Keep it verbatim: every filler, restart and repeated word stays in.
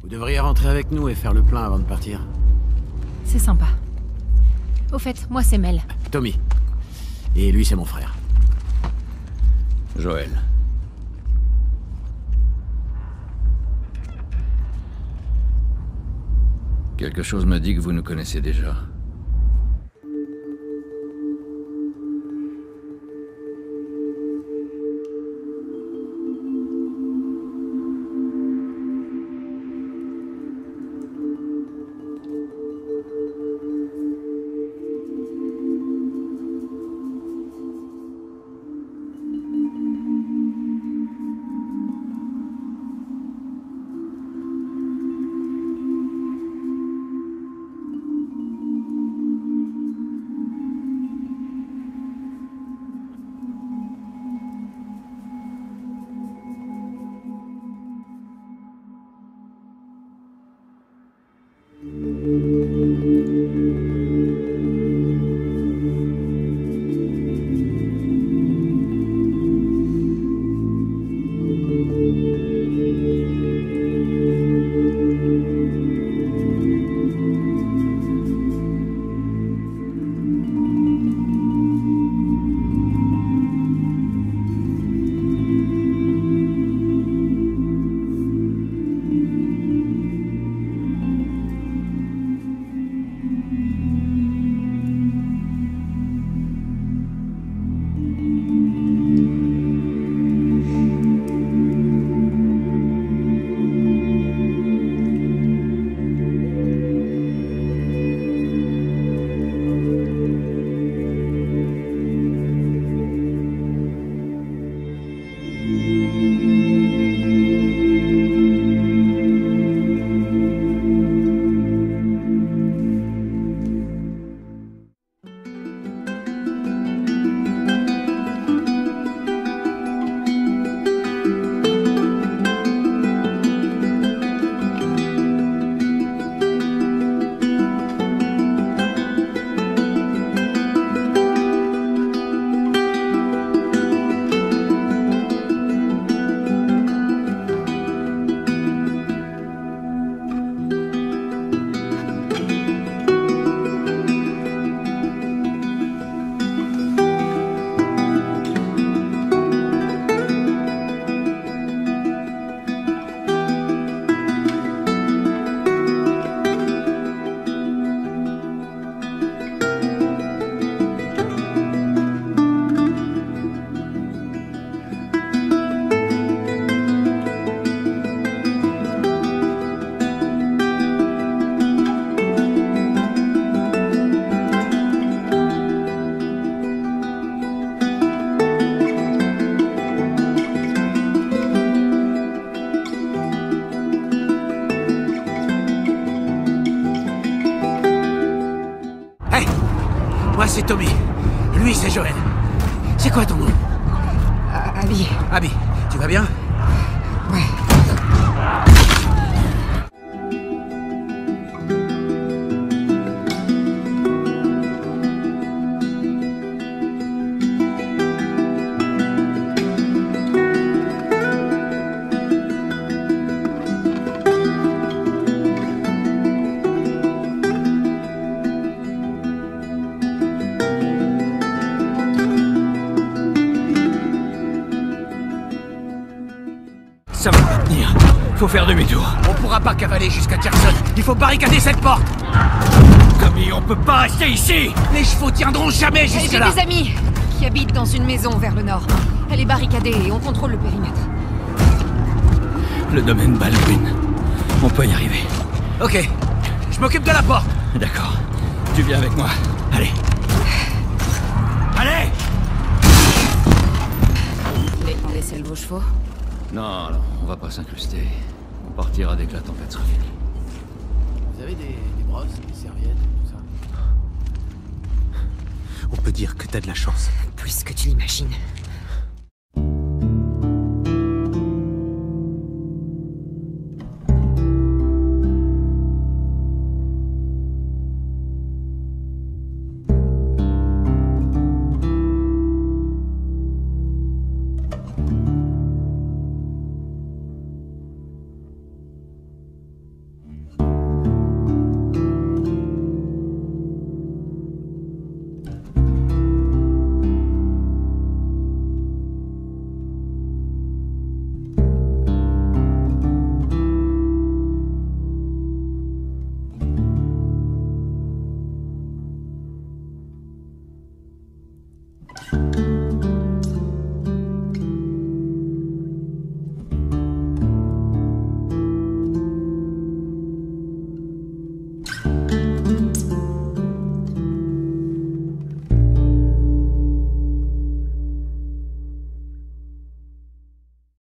Vous devriez rentrer avec nous et faire le plein avant de partir. C'est sympa. Au fait, moi c'est Mel. Tommy. Et lui, c'est mon frère. Joël. Quelque chose me dit que vous nous connaissez déjà. Moi, c'est Tommy. Lui, c'est Joël. C'est quoi ton nom? Euh, Abby. Abby, tu vas bien? Ouais. Ça va pas tenir. Faut faire demi-tour. On pourra pas cavaler jusqu'à Carson. Il faut barricader cette porte. Tommy, on peut pas rester ici. Les chevaux tiendront jamais J'ai jusque-là. des amis qui habitent dans une maison vers le nord. Elle est barricadée et on contrôle le périmètre. Le domaine Baldwin. On peut y arriver. Ok. Je m'occupe de la porte. D'accord. Tu viens avec moi. Allez. Allez! Les, laissez vos chevaux. Non, non, on va pas s'incruster. On partira dès que la tempête sera finie. Vous avez des, des brosses, des serviettes, tout ça? On peut dire que t'as de la chance. Plus que tu l'imagines. Joël.